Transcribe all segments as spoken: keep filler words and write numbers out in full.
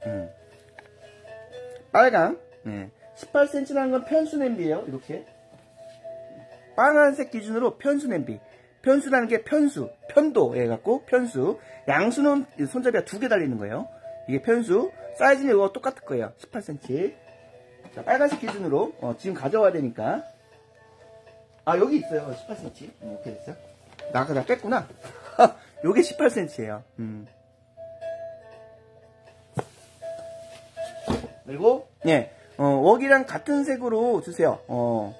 음. 빨강. 네. 십팔 센티미터라는 건 편수 냄비예요. 이렇게. 빨간색 기준으로 편수 냄비. 편수라는 게 편수, 편도 해갖고 편수. 양수는 손잡이가 두 개 달리는 거예요. 이게 편수. 사이즈는 이거 똑같을 거예요. 십팔 센티미터. 자, 빨간색 기준으로 어, 지금 가져와야 되니까. 아, 여기 있어요. 십팔 센티미터. 음, 이렇게 됐어요. 나 아까 나 뺐구나. 요게 십팔 센티미터예요. 음. 그리고 예, 어, 웍이랑 같은 색으로 주세요. 어,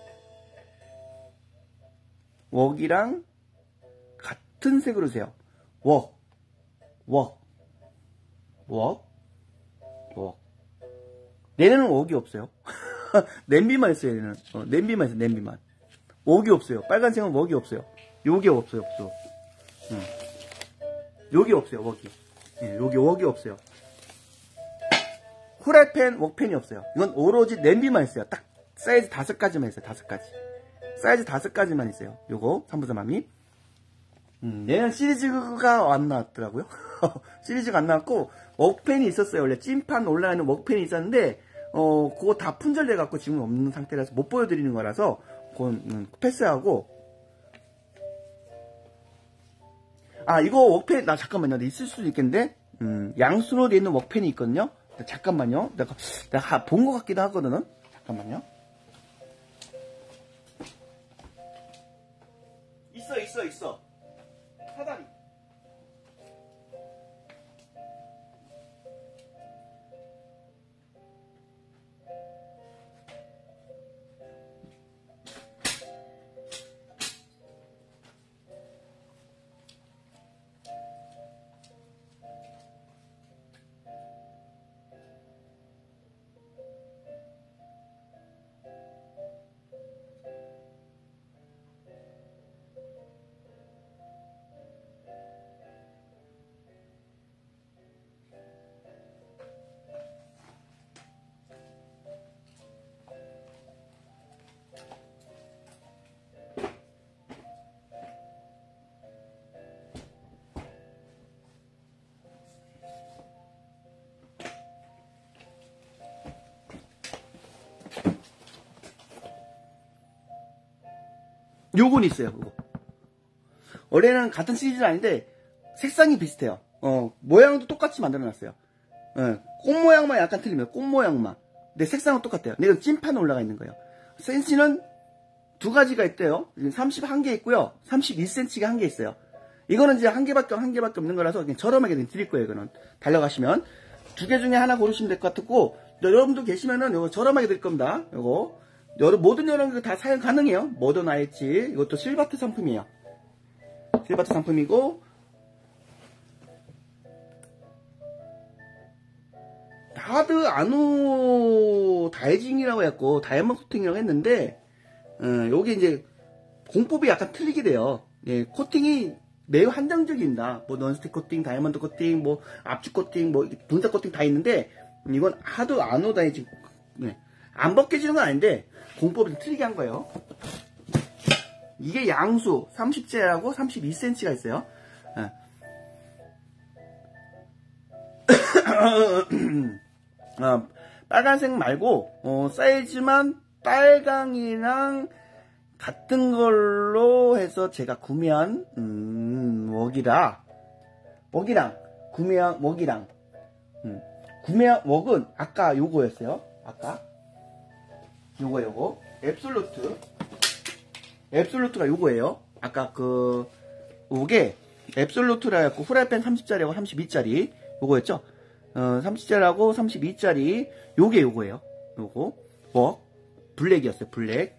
웍이랑 같은 색으로 주세요. 웍, 웍, 웍, 웍. 얘네는 웍이 없어요. 냄비만 있어요. 얘는 어, 냄비만 있어요. 냄비만. 웍이 없어요. 빨간색은 웍이 없어요. 요게 없어요. 없어. 음. 요게 없어요. 웍이. 예, 요게 웍이 없어요. 후라이팬, 웍팬이 없어요. 이건 오로지 냄비만 있어요. 딱 사이즈 다섯 가지만 있어요. 다섯 가지. 사이즈 다섯 가지만 있어요. 요거 삼부사마미. 음, 얘는 시리즈가 안 나왔더라고요. 시리즈가 안 나왔고 웍팬이 있었어요. 원래 찐판 올라가는 웍팬이 있었는데 어 그거 다 품절돼 갖고 지금 없는 상태라서 못 보여드리는 거라서 그건 음, 패스하고. 아, 이거 웍팬 나 잠깐만요. 있을 수도 있겠는데 음, 양수로 되어 있는 웍팬이 있거든요. 잠깐만요. 내가, 내가 본 것 같기도 하거든요. 잠깐만요. 있어, 있어, 있어. 사다리. 요건 있어요. 요거. 원래는 같은 시리즈는 아닌데 색상이 비슷해요. 어, 모양도 똑같이 만들어놨어요. 어, 꽃 모양만 약간 틀리면 꽃 모양만. 근데 색상은 똑같아요. 근데 이건 찐판에 올라가 있는 거예요. 센치는 두 가지가 있대요. 삼십일 개 있고요. 삼십이 센티미터가 한 개 있어요. 이거는 이제 한 개밖에 한 개밖에 없는 거라서 그냥 저렴하게 드릴 거예요. 이거는 달려가시면 두 개 중에 하나 고르시면 될 것 같고, 여러분도 계시면은 이거 저렴하게 드릴 겁니다. 이거 여러, 모든 여러분 다 사용 가능해요. 모던 아이치. 이것도 실바트 상품이에요. 실바트 상품이고, 하드 아노 다이징이라고 했고 다이아몬드 코팅이라고 했는데, 어, 요게 이제 공법이 약간 틀리게 돼요. 예, 코팅이 매우 한정적입니다. 뭐 넌스틱 코팅, 다이아몬드 코팅, 뭐 압축 코팅, 뭐 분사 코팅 다 있는데, 이건 하드 아노 다이징. 네. 안 벗겨지는 건 아닌데 공법이 좀 틀리게 한 거예요. 이게 양수 삼십 제하고 삼십이 센티미터가 있어요. 어, 빨간색 말고 어, 사이즈만 빨강이랑 같은 걸로 해서 제가 구매한 음, 웍이라 웍이랑 구매한 웍이랑 음, 구매한 웍은 아까 요거였어요. 아까 요거 요거 앱솔루트 앱솔루트가 요거예요. 아까 그 요게 앱솔루트라 해갖고 후라이팬 삼십 짜리하고 삼십이 짜리 요거였죠. 어, 삼십 짜리하고 삼십이 짜리 요게 요거예요. 요거 웍 블랙이었어요. 블랙.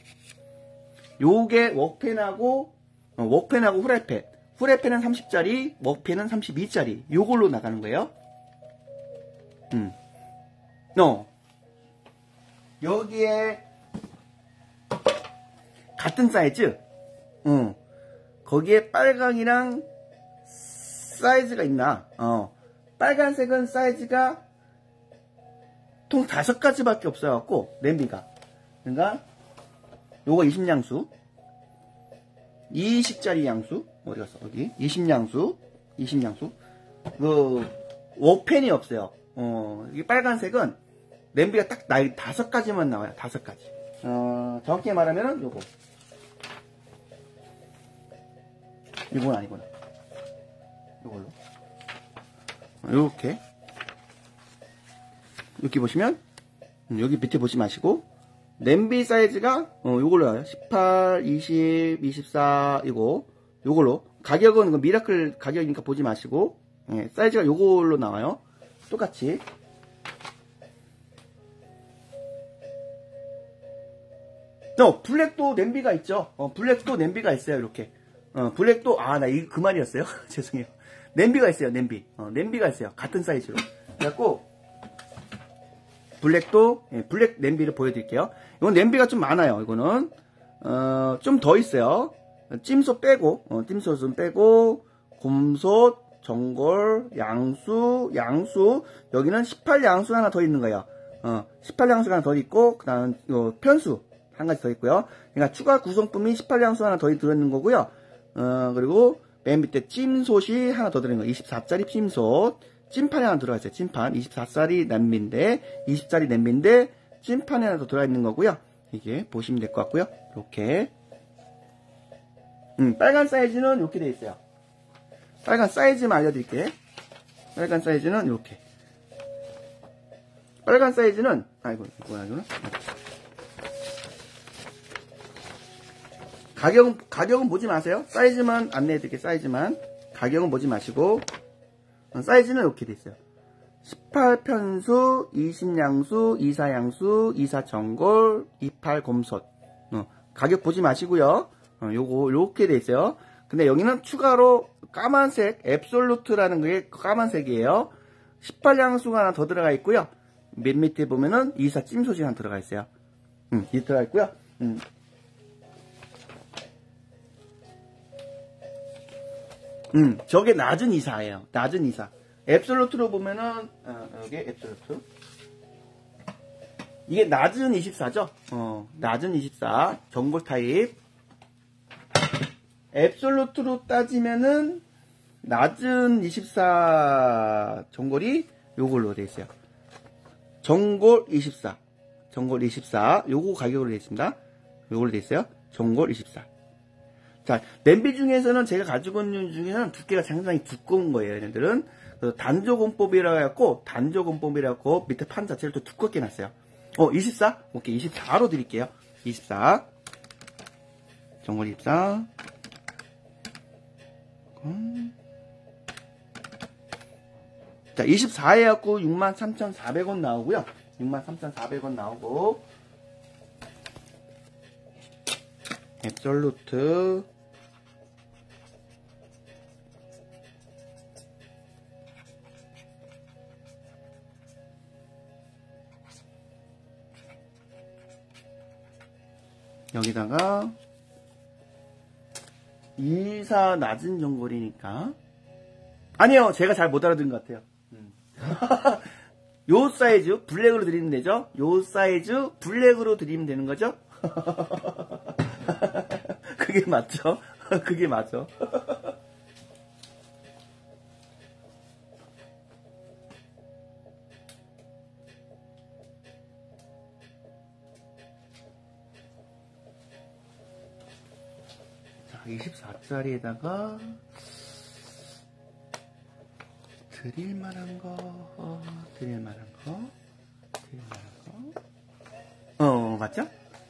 요게 웍팬하고 어, 웍팬하고 후라이팬 후라이팬은 삼십 짜리 웍팬은 삼십이 짜리 요걸로 나가는 거예요. 음. 어. 여기에 같은 사이즈 어. 거기에 빨강이랑 사이즈가 있나. 어. 빨간색은 사이즈가 통 다섯 가지밖에 없어갖고 냄비가 그러니까 요거 이십 양수 이십 짜리 양수 어디갔어 어디 이십 양수 이십 양수 그 웍팬이 없어요. 어, 이 빨간색은 냄비가 딱 나이 다섯 가지만 나와요. 다섯 가지. 어, 정확히 말하면은 요거. 이건 아니구나. 요걸로. 요렇게. 이렇게 보시면, 여기 밑에 보지 마시고, 냄비 사이즈가, 어, 요걸로 나와요. 십팔, 이십, 이십사, 이거. 요걸로. 가격은 이거 미라클 가격이니까 보지 마시고, 예, 사이즈가 요걸로 나와요. 똑같이. 어, 블랙도 냄비가 있죠. 어, 블랙도 냄비가 있어요. 이렇게. 어, 블랙도, 아, 나 이 그 말이었어요. 죄송해요. 냄비가 있어요. 냄비. 어, 냄비가 있어요. 같은 사이즈로. 그래갖고, 블랙도, 예, 블랙 냄비를 보여드릴게요. 이건 냄비가 좀 많아요. 이거는. 어, 좀 더 있어요. 찜솥 빼고, 어, 찜솥은 빼고, 곰솥, 전골, 양수, 양수. 여기는 십팔 양수 하나 더 있는 거예요. 어, 십팔 양수가 하나 더 있고, 그 다음, 요, 편수. 한 가지 더 있고요. 그러니까 추가 구성품이 십팔 양수 하나 더 들어있는 거고요. 어, 그리고 맨 밑에 찜솥이 하나 더 들어있는 거. 이십사 짜리 찜솥. 찜판이 하나 들어가 있어요. 찜판. 이십사 짜리 냄비인데, 이십 짜리 냄비인데, 찜판이 하나 더 들어있는 거고요. 이게 보시면 될 것 같고요. 이렇게. 음, 빨간 사이즈는 이렇게 되어 있어요. 빨간 사이즈만 알려드릴게요. 빨간 사이즈는 이렇게. 빨간 사이즈는, 아이고, 이거 아니구나. 가격은, 가격은 보지 마세요. 사이즈만 안내해드릴게요. 사이즈만. 가격은 보지 마시고, 사이즈는 이렇게 돼 있어요. 십팔 편수, 이십 양수, 이십사 양수, 이십사 전골, 이십팔 곰솥. 어, 가격 보지 마시고요. 어, 요거, 요렇게 돼 있어요. 근데 여기는 추가로 까만색, 앱솔루트라는 게 까만색이에요. 십팔 양수가 하나 더 들어가 있고요. 맨 밑에 보면은 이십사 찜솥이 하나 들어가 있어요. 음, 이 들어가 있고요. 음. 음, 저게 낮은 이십사예요. 낮은 이십사. 앱솔루트로 보면은, 어, 여기 앱솔루트. 이게 낮은 이십사죠? 어, 낮은 이십사. 전골 타입. 앱솔루트로 따지면은, 낮은 이십사 전골이 요걸로 되어 있어요. 전골 이십사. 전골 이십사. 요거 가격으로 되어 있습니다. 요걸로 되어 있어요. 전골 이십사. 자, 냄비 중에서는 제가 가지고 있는 중에는 두께가 상당히 두꺼운 거예요, 얘네들은. 그래서 단조공법이라고 해갖고, 단조공법이라고 해갖고, 밑에 판 자체를 또 두껍게 놨어요. 어, 이십사? 오케이, 이십사로 드릴게요. 이십사. 전골 이십사. 음. 자, 이십사 해갖고 육만 삼천사백 원 나오고요. 육만 삼천사백 원 나오고, 앱솔루트. 여기다가 이십사 낮은 전골이니까 아니요, 제가 잘 못 알아듣은 것 같아요. 음. 요 사이즈 블랙으로 드리면 되죠. 요 사이즈 블랙으로 드리면 되는 거죠. 그게 맞죠? 그게 맞죠? 자, 이십사 짜리에다가 드릴만한 거, 어, 드릴만한 거, 드릴만한 거. 어, 맞죠?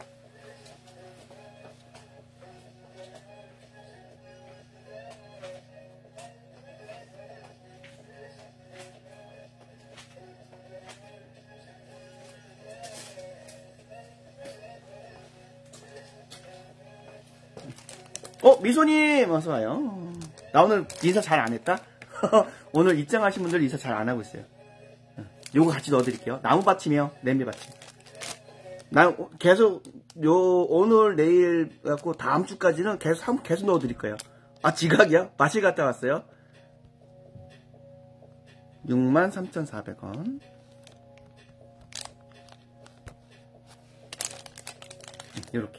어, 미소님 어서와요. 나 오늘 인사 잘 안했다? 오늘 입장하신 분들 인사 잘 안하고 있어요. 요거 같이 넣어드릴게요. 나무 받침이요. 냄비 받침. 나 계속 요 오늘 내일 갖고 다음 주까지는 계속 계속 넣어드릴 거예요. 아, 지각이야? 마실 갔다 왔어요. 육만 삼천사백 원. 요렇게.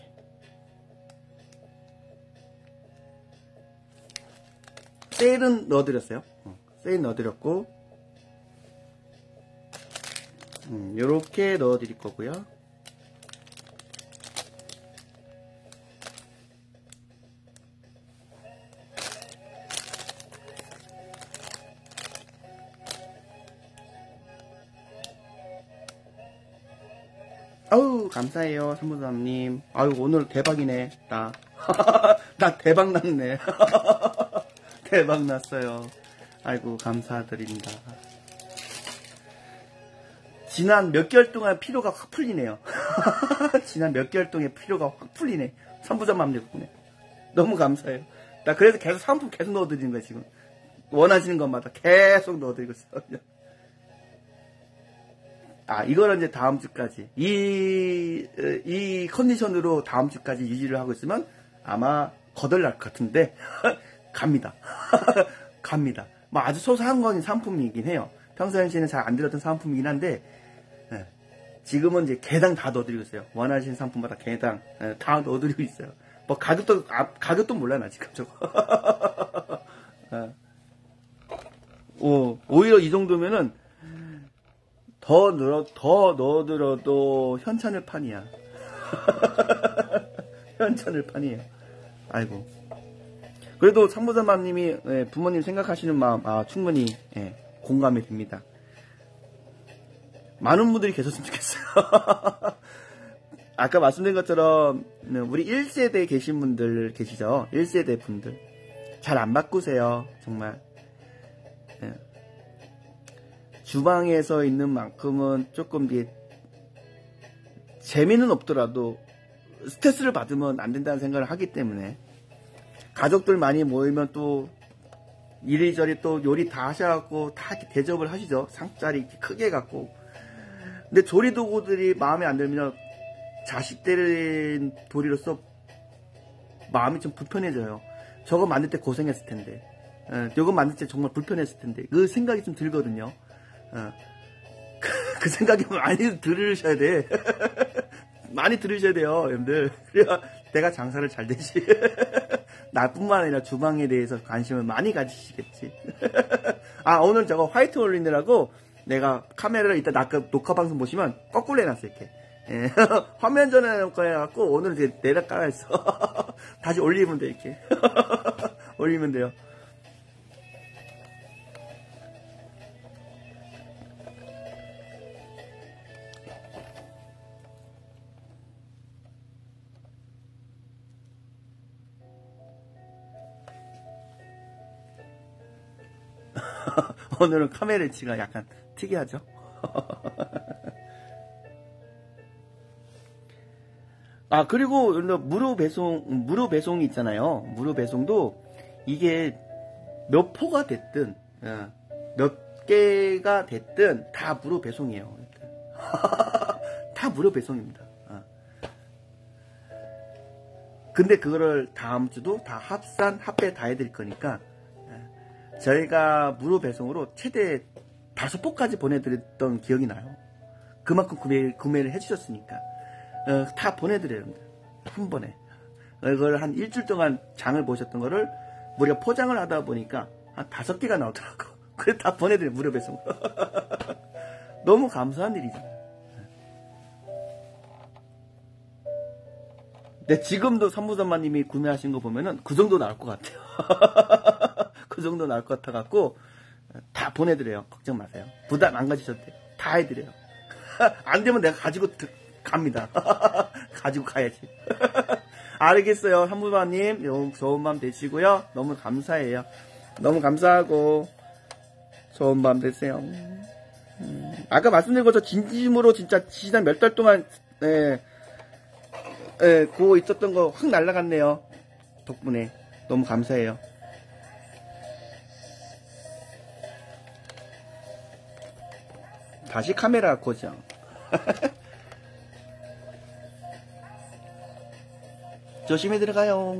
세일은 넣어드렸어요. 어, 세일 넣어드렸고, 음, 요렇게 넣어 드릴 거고요. 아우 감사해요 삼부사님. 아유 오늘 대박이네. 나 나 대박 났네. 대박 났어요. 아이고 감사드립니다. 지난 몇 개월 동안 피로가 확 풀리네요. 지난 몇 개월 동안 피로가 확 풀리네. 삼부자맘 덕분에 너무 감사해요. 나 그래서 계속 상품 계속 넣어드리는 거예요. 지금 원하시는 것마다 계속 넣어드리고 있어요. 아, 이거는 이제 다음 주까지. 이, 이 컨디션으로 다음 주까지 유지를 하고 있으면 아마 거덜날 것 같은데, 갑니다. 갑니다. 뭐 아주 소소한 건 상품이긴 해요. 평소에는 잘 안 들었던 상품이긴 한데, 예, 지금은 이제 개당 다 넣어드리고 있어요. 원하시는 상품마다 개당, 예, 다 넣어드리고 있어요. 뭐 가격도, 아, 가격도 몰라요, 나 지금 저거. 예. 오, 오히려 이 정도면은, 더 넣어, 더 넣어들어도 현찬을 판이야. 현찬을 판이에요. 아이고. 그래도 삼부사마님이 예, 부모님 생각하시는 마음, 아, 충분히, 예, 공감이 됩니다. 많은 분들이 계셨으면 좋겠어요. 아까 말씀드린 것처럼, 우리 일 세대에 계신 분들 계시죠? 일 세대 분들. 잘 안 바꾸세요. 정말. 예. 주방에서 있는 만큼은 조금 이게 재미는 없더라도 스트레스를 받으면 안 된다는 생각을 하기 때문에 가족들 많이 모이면 또 이리저리 또 요리 다 하셔갖고 다 이렇게 대접을 하시죠. 상자리 이렇게 크게 갖고. 근데 조리 도구들이 마음에 안 들면 자식들 도리로서 마음이 좀 불편해져요. 저거 만들 때 고생했을 텐데, 어, 저거 만들 때 정말 불편했을 텐데 그 생각이 좀 들거든요. 어. 그, 그 생각이 많이 들으셔야 돼. 많이 들으셔야 돼요, 여러분들. 그래야 내가 장사를 잘 되지. 나뿐만 아니라 주방에 대해서 관심을 많이 가지시겠지. 아, 오늘 저거 화이트 올리느라고 내가 카메라를 이따 아까 녹화 방송 보시면 거꾸로 해놨어, 이렇게. 예. 화면 전화해놓고 해갖고 오늘 이제 내려 깔아있어. 다시 올리면 돼, 이렇게. 올리면 돼요. 오늘은 카메라 위치가 약간 특이하죠? 아, 그리고 무료 배송, 무료 배송이 있잖아요. 무료 배송도 이게 몇 포가 됐든, 몇 개가 됐든 다 무료 배송이에요. 다 무료 배송입니다. 근데 그거를 다음 주도 다 합산, 합배 다 해드릴 거니까 저희가 무료 배송으로 최대 다섯 포까지 보내드렸던 기억이 나요. 그만큼 구매, 구매를 해주셨으니까. 어, 다 보내드려요. 한 번에. 이걸 한 일주일 동안 장을 보셨던 거를 무려 포장을 하다 보니까 한 다섯 개가 나오더라고. 그래 다 보내드려요. 무료 배송. 너무 감사한 일이잖아요. 근데 지금도 삼부선마님이 구매하신 거 보면은 그 정도 나올 것 같아요. 그 정도 나올 것 같아갖고 다 보내드려요. 걱정 마세요. 부담 안 가지셔도 돼요. 다 해드려요. 안 되면 내가 가지고 갑니다. 가지고 가야지. 알겠어요. 삼부선마님 너무 좋은 밤 되시고요. 너무 감사해요. 너무 감사하고 좋은 밤 되세요. 음, 아까 말씀드린 것처럼 진심으로 진짜 지난 몇 달 동안 예, 예, 그거 있었던 거 확 날라갔네요. 덕분에 너무 감사해요. 다시 카메라 고정. 조심히 들어가요.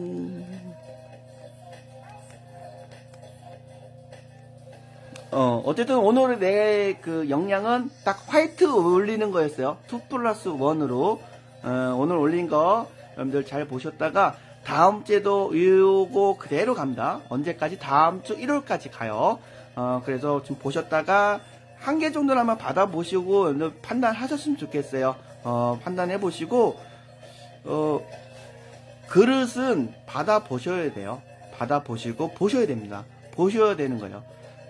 어, 어쨌든 오늘 내 그 영양은 딱 화이트 올리는 거였어요. 투 플러스 원으로. 어, 오늘 올린 거 여러분들 잘 보셨다가 다음 주에도 요거 그대로 갑니다. 언제까지? 다음 주 일월까지 가요. 어, 그래서 좀 보셨다가 한 개 정도는 한번 받아보시고 판단하셨으면 좋겠어요. 어, 판단해보시고, 어, 그릇은 받아보셔야 돼요. 받아보시고, 보셔야 됩니다. 보셔야 되는 거예요.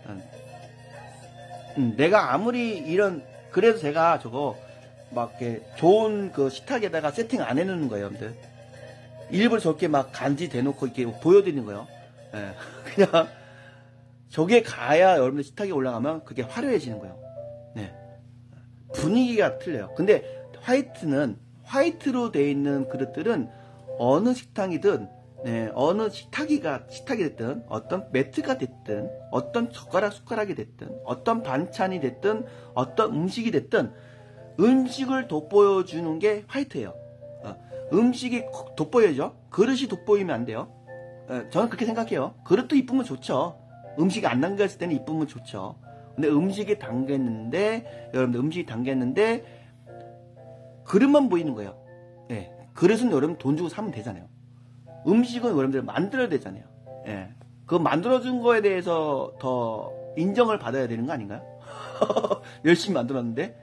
음, 내가 아무리 이런, 그래서 제가 저거, 막, 이렇게 좋은 그 식탁에다가 세팅 안 해놓는 거예요, 여러분들. 일부러 저렇게 막 간지 대놓고 이렇게 보여드리는 거예요. 예. 그냥, 저게 가야 여러분들 식탁에 올라가면 그게 화려해지는 거예요. 네. 분위기가 틀려요. 근데 화이트는, 화이트로 되어 있는 그릇들은 어느 식탁이든, 네, 어느 식탁이가, 식탁이 됐든, 어떤 매트가 됐든, 어떤 젓가락, 숟가락이 됐든, 어떤 반찬이 됐든, 어떤 음식이 됐든, 음식을 돋보여주는 게 화이트예요. 어, 음식이 돋보여야죠. 그릇이 돋보이면 안 돼요. 어, 저는 그렇게 생각해요. 그릇도 이쁘면 좋죠. 음식이 안 담겼을 때는 이쁘면 좋죠. 근데 음식이 담겼는데, 여러분들 음식이 담겼는데, 그릇만 보이는 거예요. 예. 그릇은 여러분 돈 주고 사면 되잖아요. 음식은 여러분들 만들어야 되잖아요. 예. 그거 만들어준 거에 대해서 더 인정을 받아야 되는 거 아닌가요? 열심히 만들었는데.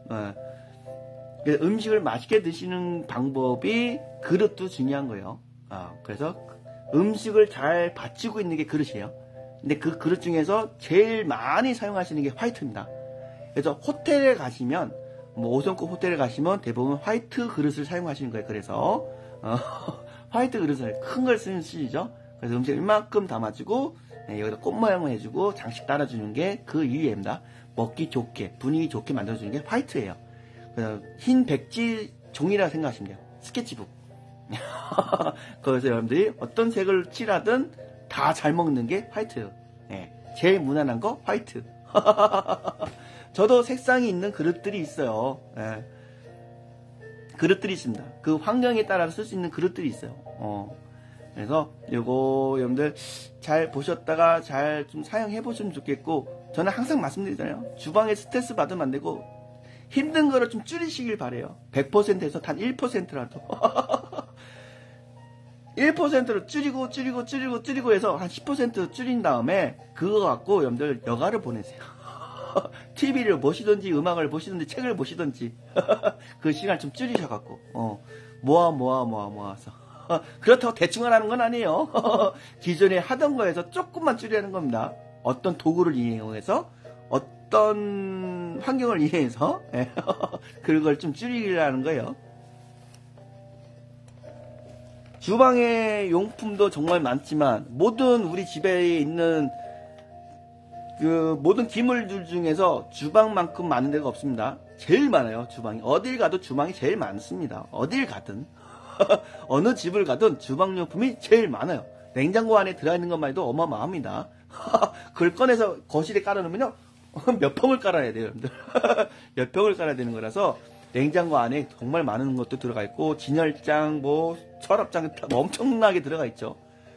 예. 음식을 맛있게 드시는 방법이 그릇도 중요한 거예요. 아, 그래서 음식을 잘 받치고 있는 게 그릇이에요. 근데 그 그릇 중에서 제일 많이 사용하시는 게 화이트입니다. 그래서 호텔에 가시면, 뭐 오 성급 호텔에 가시면 대부분 화이트 그릇을 사용하시는 거예요. 그래서 어, 화이트 그릇을 큰 걸 쓰시죠. 그래서 음식을 이만큼 담아주고, 네, 여기다 꽃 모양을 해주고 장식 따라주는 게 그 이유입니다. 먹기 좋게, 분위기 좋게 만들어주는 게 화이트예요. 그래서 흰 백지 종이라 생각하시면 돼요. 스케치북. 그래서 여러분들이 어떤 색을 칠하든 다 잘 먹는 게 화이트. 네, 제일 무난한 거 화이트. 저도 색상이 있는 그릇들이 있어요. 네. 그릇들이 있습니다. 그 환경에 따라서 쓸 수 있는 그릇들이 있어요. 어. 그래서 요거 여러분들 잘 보셨다가 잘 좀 사용해 보시면 좋겠고, 저는 항상 말씀드리잖아요. 주방에 스트레스 받으면 안 되고 힘든 거를 좀 줄이시길 바래요. 백 퍼센트에서 단 일 퍼센트라도 일 퍼센트로 줄이고 줄이고 줄이고 줄이고 해서 한 십 퍼센트 줄인 다음에 그거 갖고 여러분들 여가를 보내세요. 티비를 보시든지 음악을 보시든지 책을 보시든지 그 시간 좀 줄이셔갖고 어, 모아 모아 모아 모아서 그렇다고 대충 하라는 건 아니에요. 기존에 하던 거에서 조금만 줄이는 겁니다. 어떤 도구를 이용해서 어떤 환경을 이용해서 그걸 좀 줄이라는 거예요. 주방의 용품도 정말 많지만 모든 우리 집에 있는 그 모든 기물들 중에서 주방만큼 많은 데가 없습니다. 제일 많아요. 주방이 어딜 가도 주방이 제일 많습니다. 어딜 가든 어느 집을 가든 주방용품이 제일 많아요. 냉장고 안에 들어있는 것만 해도 어마어마합니다. 그걸 꺼내서 거실에 깔아놓으면요 몇 평을 깔아야 돼요, 여러분들. 몇 평을 깔아야 되는 거라서 냉장고 안에 정말 많은 것도 들어가 있고, 진열장, 뭐 서랍장 엄청나게 들어가 있죠.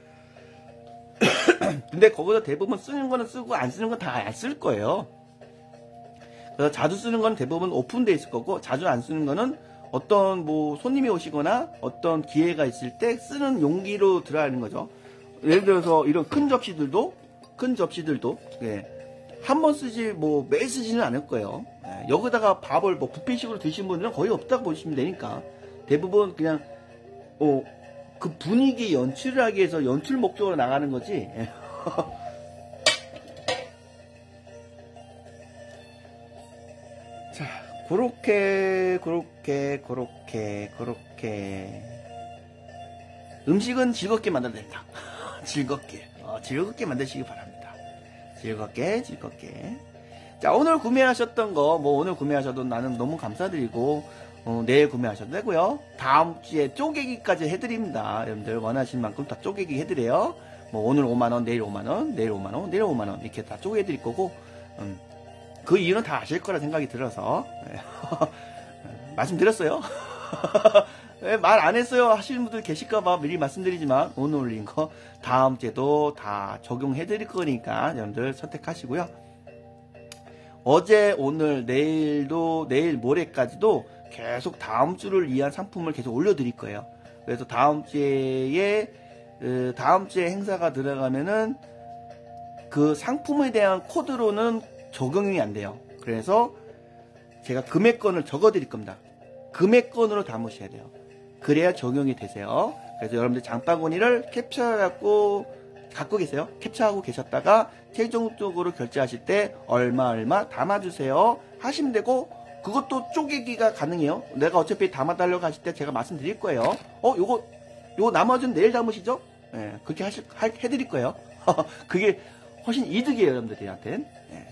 근데 거기서 대부분 쓰는 거는 쓰고 안 쓰는 건 다 안 쓸 거예요. 그래서 자주 쓰는 건 대부분 오픈되어 있을 거고, 자주 안 쓰는 거는 어떤 뭐 손님이 오시거나 어떤 기회가 있을 때 쓰는 용기로 들어야 하는 거죠. 예를 들어서 이런 큰 접시들도 큰 접시들도 예, 한 번 쓰지 뭐 매일 쓰지는 않을 거예요. 예, 여기다가 밥을 뭐 뷔페식으로 드신 분들은 거의 없다고 보시면 되니까 대부분 그냥 어, 그 분위기 연출을 하기 위해서 연출 목적으로 나가는 거지. 예. 자, 그렇게 그렇게 그렇게 그렇게 음식은 즐겁게 만들어야 된다. 즐겁게 어, 즐겁게 만드시기 바랍니다. 즐겁게 즐겁게. 자, 오늘 구매하셨던 거 뭐 오늘 구매하셔도 나는 너무 감사드리고 어, 내일 구매하셔도 되고요. 다음 주에 쪼개기까지 해드립니다. 여러분들 원하시는 만큼 다 쪼개기 해드려요. 뭐 오늘 오만 원, 내일 오만 원, 내일 오만 원, 내일 오만 원 이렇게 다 쪼개드릴 거고 음, 그 이유는 다 아실 거라 생각이 들어서 말씀드렸어요. 말 안 했어요 하시는 분들 계실까봐 미리 말씀드리지만 오늘 올린 거 다음 주에도 다 적용해 드릴 거니까 여러분들 선택하시고요. 어제 오늘 내일도 내일 모레까지도 계속 다음 주를 위한 상품을 계속 올려드릴 거예요. 그래서 다음 주에 다음 주에 행사가 들어가면은 그 상품에 대한 코드로는 적용이 안 돼요. 그래서 제가 금액권을 적어 드릴 겁니다. 금액권으로 담으셔야 돼요. 그래야 적용이 되세요. 그래서 여러분들 장바구니를 캡처해갖고 갖고 계세요. 캡처하고 계셨다가 최종적으로 결제하실 때 얼마 얼마 담아주세요 하시면 되고, 그것도 쪼개기가 가능해요. 내가 어차피 담아달라고 하실 때 제가 말씀드릴 거예요. 어 요거 요거 나머지는 내일 담으시죠? 예, 그렇게 하실 할, 해드릴 거예요. 그게 훨씬 이득이에요, 여러분들한테는. 예.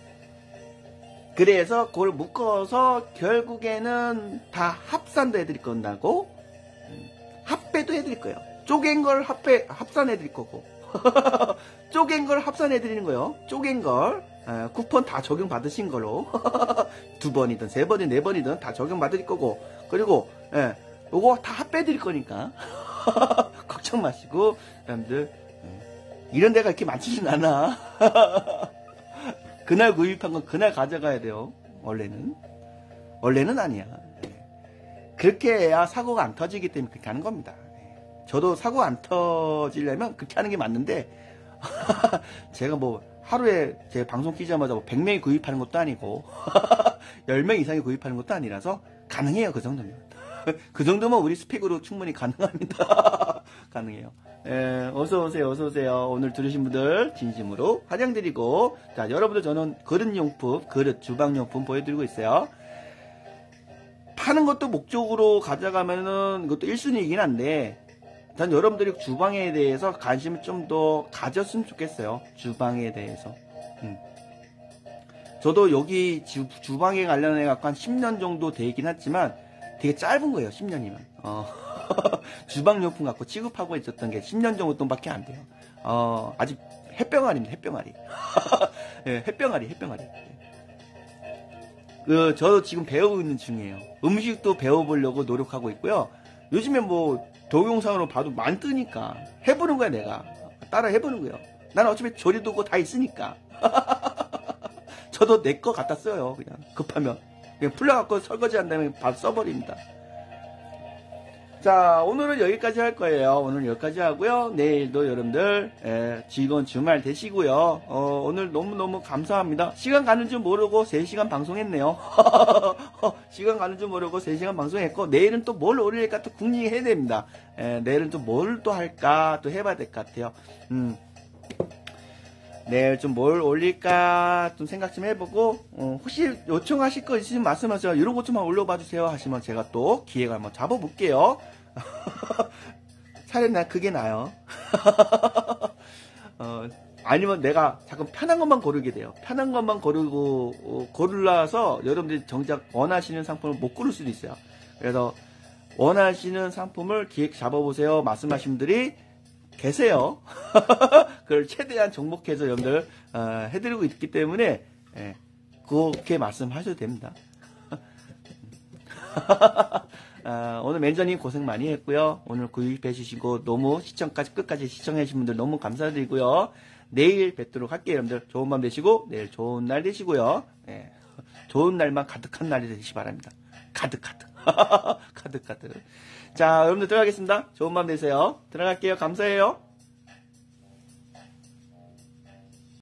그래서 그걸 묶어서 결국에는 다 합산도 해드릴 건다고, 음, 합배도 해드릴 거예요. 쪼갠 걸 합배 합산해드릴 거고. 쪼갠 걸 합산해드리는 거예요. 쪼갠 걸 에, 쿠폰 다 적용 받으신 걸로 두 번이든 세 번이든 네 번이든 다 적용 받을 거고, 그리고 예, 요거 다 합배드릴 거니까 걱정 마시고 여러분들, 예, 이런 데가 이렇게 많지는 않아. 그날 구입한 건 그날 가져가야 돼요. 원래는 원래는 아니야. 예. 그렇게 해야 사고가 안 터지기 때문에 그렇게 하는 겁니다. 저도 사고 안 터지려면 그렇게 하는 게 맞는데 제가 뭐 하루에 제 방송 끼자마자 뭐 백 명이 구입하는 것도 아니고 열 명 이상이 구입하는 것도 아니라서 가능해요. 그 정도면. 그 정도면 우리 스펙으로 충분히 가능합니다. 가능해요. 예, 어서오세요. 어서오세요. 오늘 들으신 분들 진심으로 환영드리고, 자, 여러분들 저는 그릇용품, 그릇, 주방용품 보여드리고 있어요. 파는 것도 목적으로 가져가면은 이것도 일 순위이긴 한데, 전 여러분들이 주방에 대해서 관심을 좀 더 가졌으면 좋겠어요. 주방에 대해서. 음. 저도 여기 주, 주방에 관련해 갖고 한 십 년 정도 되긴 했지만 되게 짧은 거예요. 십 년이면. 어. 주방용품 갖고 취급하고 있었던 게 십 년 정도밖에 안 돼요. 어, 아직 햇병아리입니다. 햇병아리. 네, 햇병아리, 햇병아리. 그, 저도 지금 배우고 있는 중이에요. 음식도 배워보려고 노력하고 있고요. 요즘에 뭐 동영상으로 봐도 많이 뜨니까 해보는 거야. 내가 따라 해보는 거예요. 나는 어차피 조리도구 다 있으니까. 저도 내 거 갖다 써요. 그냥 급하면 그냥 풀려갖고 설거지 한 다음에 바로 써버립니다. 자, 오늘은 여기까지 할 거예요. 오늘 여기까지 하고요. 내일도 여러분들 에, 즐거운 주말 되시고요. 어, 오늘 너무너무 감사합니다. 시간 가는 줄 모르고 세 시간 방송했네요. 시간 가는 줄 모르고 세 시간 방송했고, 내일은 또 뭘 올릴까 또 궁리해야 됩니다. 에, 내일은 또 뭘 또 할까 또 해봐야 될 것 같아요. 음. 내일 좀 뭘 올릴까 좀 생각 좀 해보고, 어, 혹시 요청하실 거 있으면 말씀하세요. 이런 것 좀 올려봐 주세요 하시면 제가 또 기획을 한번 잡아볼게요. 차라리 나 그게 나아요. 어, 아니면 내가 잠깐 편한 것만 고르게 돼요. 편한 것만 고르고 어, 고르라서 여러분들이 정작 원하시는 상품을 못 고를 수도 있어요. 그래서 원하시는 상품을 기획 잡아보세요 말씀하신 분들이 계세요. 그걸 최대한 정복해서 여러분들 어, 해드리고 있기 때문에 예, 그렇게 말씀하셔도 됩니다. 아, 오늘 매니저님 고생 많이 했고요. 오늘 구입해 주시고 너무 시청까지 끝까지 시청해 주신 분들 너무 감사드리고요. 내일 뵙도록 할게요. 여러분들 좋은 밤 되시고 내일 좋은 날 되시고요. 예, 좋은 날만 가득한 날이 되시기 바랍니다. 가득 가득 가득 가득. 자, 여러분들 들어가겠습니다. 좋은 밤 되세요. 들어갈게요. 감사해요.